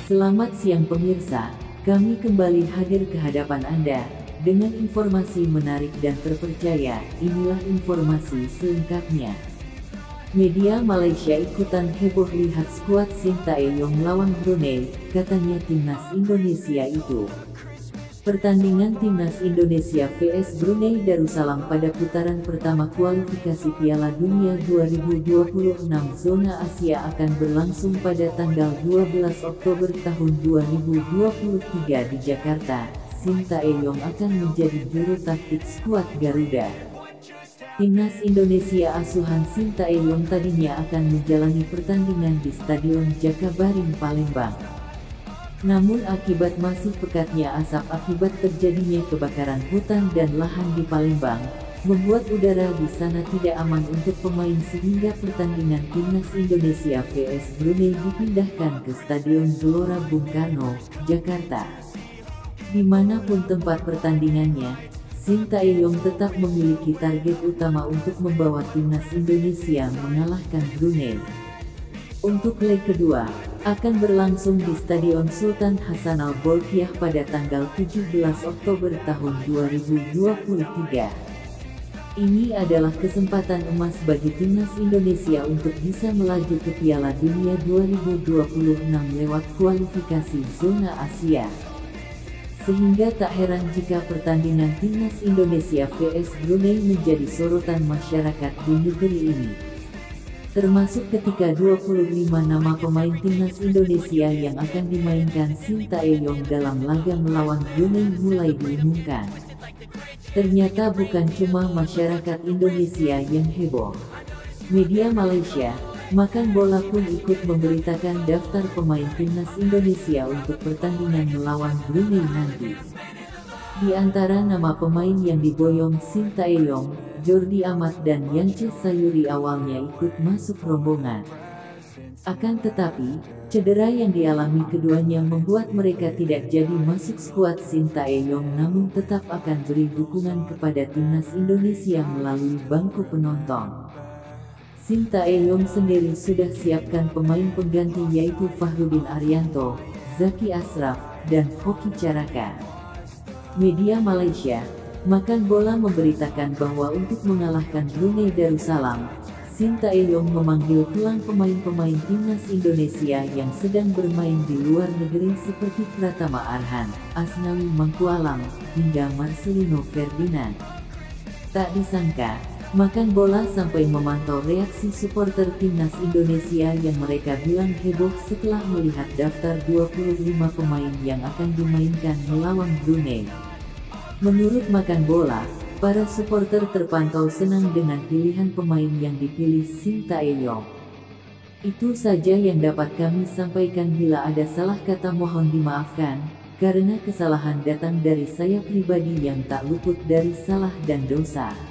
Selamat siang pemirsa, kami kembali hadir ke hadapan Anda, dengan informasi menarik dan terpercaya. Inilah informasi selengkapnya. Media Malaysia ikutan heboh lihat skuad Sintayong lawan Brunei, katanya timnas Indonesia itu. Pertandingan timnas Indonesia vs Brunei Darussalam pada putaran pertama kualifikasi Piala Dunia 2026 zona Asia akan berlangsung pada tanggal 12 Oktober tahun 2023 di Jakarta. Sintayong akan menjadi juru taktik skuad Garuda. Timnas Indonesia asuhan Sintayong tadinya akan menjalani pertandingan di Stadion Jakabaring Palembang. Namun akibat masih pekatnya asap akibat terjadinya kebakaran hutan dan lahan di Palembang, membuat udara di sana tidak aman untuk pemain sehingga pertandingan timnas Indonesia vs Brunei dipindahkan ke Stadion Gelora Bung Karno, Jakarta. Dimanapun tempat pertandingannya, Sintayong tetap memiliki target utama untuk membawa timnas Indonesia mengalahkan Brunei. Untuk leg kedua, akan berlangsung di Stadion Sultan Hassanal Bolkiah pada tanggal 17 Oktober tahun 2023. Ini adalah kesempatan emas bagi timnas Indonesia untuk bisa melaju ke Piala Dunia 2026 lewat kualifikasi zona Asia. Sehingga tak heran jika pertandingan timnas Indonesia vs Brunei menjadi sorotan masyarakat di negeri ini. Termasuk ketika 25 nama pemain timnas Indonesia yang akan dimainkan Sintayong dalam laga melawan Brunei mulai diumumkan. Ternyata bukan cuma masyarakat Indonesia yang heboh. Media Malaysia, Makan Bola pun ikut memberitakan daftar pemain timnas Indonesia untuk pertandingan melawan Brunei nanti. Di antara nama pemain yang diboyong Sintayong, Jordi Amat dan Yance Sayuri awalnya ikut masuk rombongan. Akan tetapi, cedera yang dialami keduanya membuat mereka tidak jadi masuk skuad Sintayong, namun tetap akan beri dukungan kepada timnas Indonesia melalui bangku penonton. Sintayong sendiri sudah siapkan pemain pengganti yaitu Fahrudin Arianto, Zaki Ashraf, dan Hoki Caraka. Media Malaysia, Makan Bola memberitakan bahwa untuk mengalahkan Brunei Darussalam, Sintayong memanggil pulang pemain-pemain timnas Indonesia yang sedang bermain di luar negeri seperti Pratama Arhan, Asnawi Mangkualam, hingga Marcelino Ferdinand. Tak disangka, Makan Bola sampai memantau reaksi supporter timnas Indonesia yang mereka bilang heboh setelah melihat daftar 25 pemain yang akan dimainkan melawan Brunei. Menurut Makan Bola, para supporter terpantau senang dengan pilihan pemain yang dipilih Sintayong. Itu saja yang dapat kami sampaikan. Bila ada salah kata mohon dimaafkan, karena kesalahan datang dari saya pribadi yang tak luput dari salah dan dosa.